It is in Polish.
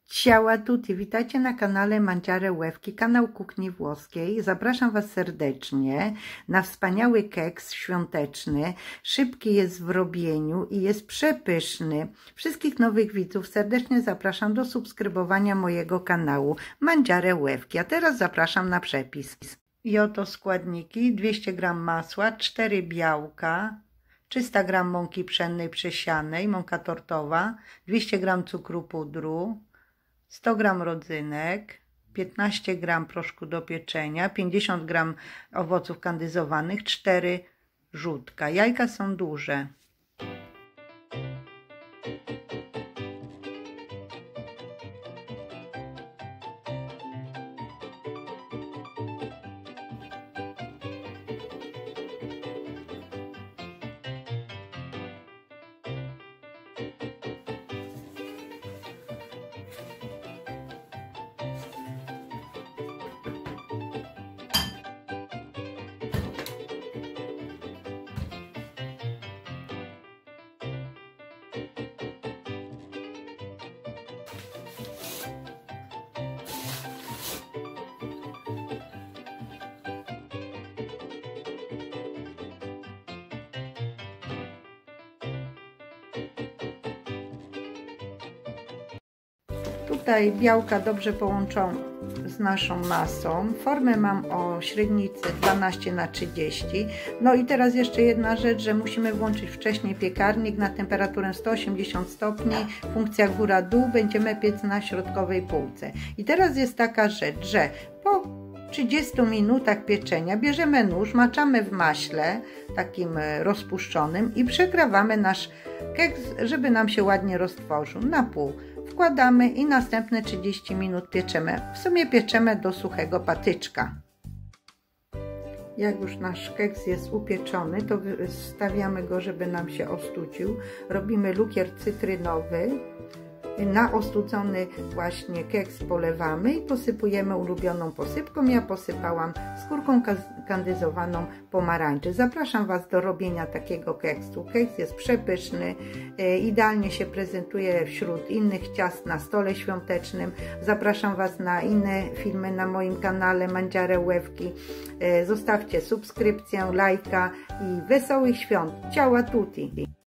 Ciao a tutti, witajcie na kanale Mangiare Łewki, kanał kuchni włoskiej. Zapraszam Was serdecznie na wspaniały keks świąteczny. Szybki jest w robieniu i jest przepyszny. Wszystkich nowych widzów serdecznie zapraszam do subskrybowania mojego kanału Mangiare Łewki. A teraz zapraszam na przepis. I oto składniki: 200 g masła, 4 białka, 300 g mąki pszennej przesianej, mąka tortowa, 200 g cukru pudru, 100 g rodzynek, 15 g proszku do pieczenia, 50 g owoców kandyzowanych, 4 żółtka. Jajka są duże. Tutaj białka dobrze połączą z naszą masą. Formę mam o średnicy 12×30. No i teraz jeszcze jedna rzecz, że musimy włączyć wcześniej piekarnik na temperaturę 180 stopni. Funkcja góra-dół, będziemy piec na środkowej półce. I teraz jest taka rzecz, że po 30 minutach pieczenia bierzemy nóż, maczamy w maśle takim rozpuszczonym i przegrawamy nasz keks, żeby nam się ładnie roztworzył na pół. Wkładamy i następne 30 minut pieczemy. W sumie pieczemy do suchego patyczka. Jak już nasz keks jest upieczony, to stawiamy go, żeby nam się ostudził. Robimy lukier cytrynowy. Na ostudzony właśnie keks polewamy i posypujemy ulubioną posypką. Ja posypałam skórką kandyzowaną pomarańczy. Zapraszam Was do robienia takiego keksu. Keks jest przepyszny, idealnie się prezentuje wśród innych ciast na stole świątecznym. Zapraszam Was na inne filmy na moim kanale Mangiare Łewki. Zostawcie subskrypcję, lajka i wesołych świąt. Ciao a tutti!